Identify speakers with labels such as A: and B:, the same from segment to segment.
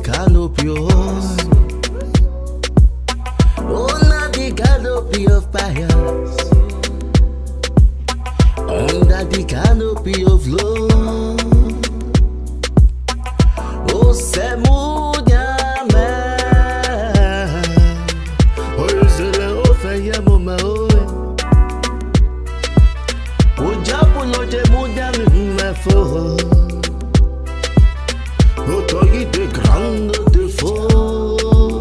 A: canopy, under the canopy of pious, under the canopy of love. Oh, Semudia man, oh, Zela Ofaya Moma, oh, Japulo de Mudia, my foe. Autorité grande de faux.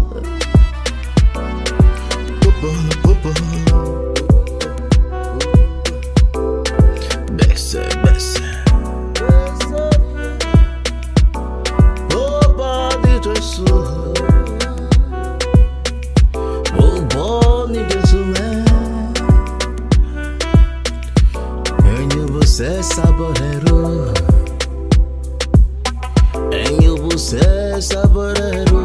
A: Baisse, baisse. Oh, body de sou. Oh, body de soumen. Et você saborero. Você saborero.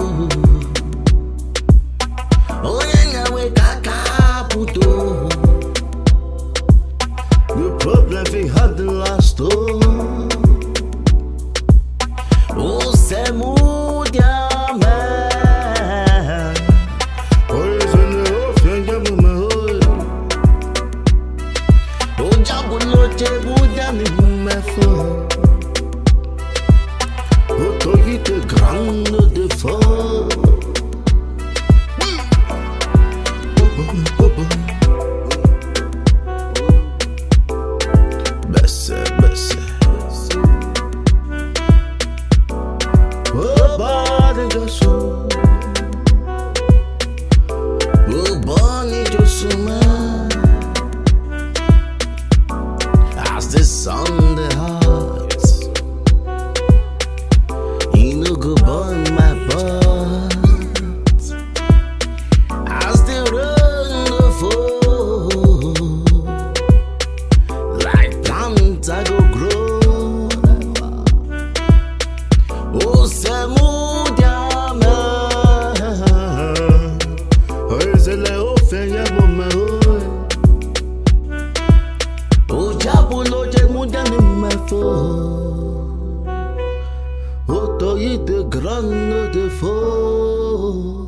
A: Oye, nyawe kakaputo. The problem we had the last time. Oh, Semudia man. Oye, zene ofenja mama oye. Oh, jabulo chebudia ni mefo. Autorité grande de fort. Baisse, baisse. Oh, body de sou. Oh, body de sou, man. As the sun the heart. You go burn my butt. I still run the fall. Like plants I go grow. Oh, Semudia man. Oh, Zela Ofaya Moma. Oh, Jabulo de Mudia ni mefo. Autorité grande de faux.